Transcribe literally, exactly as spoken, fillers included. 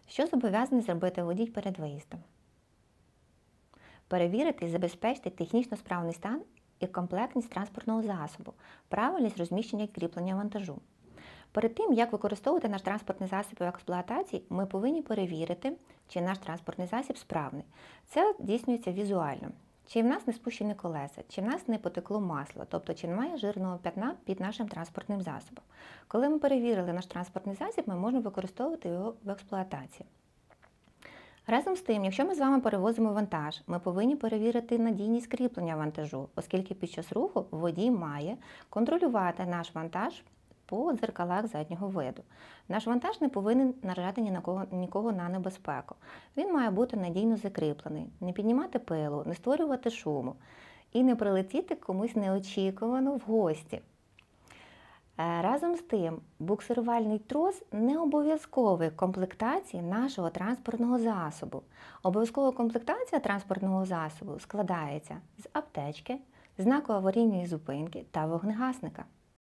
Що зобов'язаний зробити водій перед виїздом? Перевірити і забезпечити технічно справний стан і комплектність транспортного засобу, правильність розміщення і кріплення вантажу. Перед тим, як використовувати наш транспортний засіб в експлуатації, ми повинні перевірити, чи наш транспортний засіб справний. Це здійснюється візуально. Чи в нас не спущені колеса, чи в нас не потекло масло, тобто чи немає жирного п'ятна під нашим транспортним засобом. Коли ми перевірили наш транспортний засіб, ми можемо використовувати його в експлуатації. Разом з тим, якщо ми з вами перевозимо вантаж, ми повинні перевірити надійність кріплення вантажу, оскільки під час руху водій має контролювати наш вантаж по дзеркалах заднього виду. Наш вантаж не повинен наражати ні на кого, нікого на небезпеку. Він має бути надійно закріплений, не піднімати пилу, не створювати шуму і не прилетіти комусь неочікувано в гості. Разом з тим, буксирувальний трос не обов'язковий в комплектації нашого транспортного засобу. Обов'язкова комплектація транспортного засобу складається з аптечки, знаку аварійної зупинки та вогнегасника.